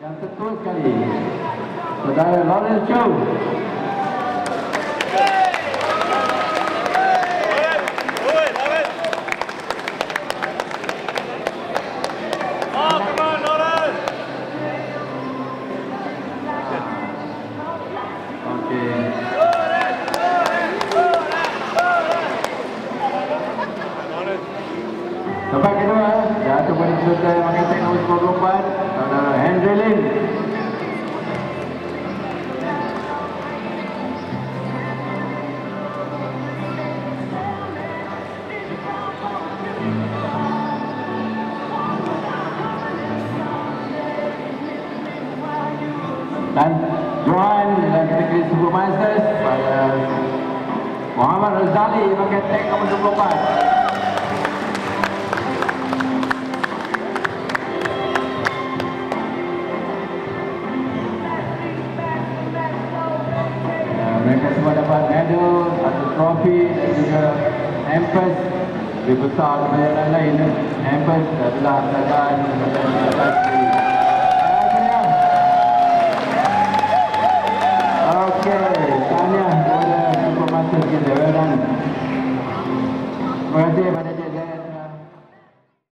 Yang tertua sekali, Saudara Lawrence Chow. Tempat kedua, jatuh pada peserta makan tek nombor 24, Saudara Hewdy Lim. Dan Johan dalam kategori Supermasters pada Mohamad Razali makan tek nombor 24. Mereka semua dapat medal, satu trofi dan juga hampers lebih besar daripada yang lain. Hampers adalah keadaan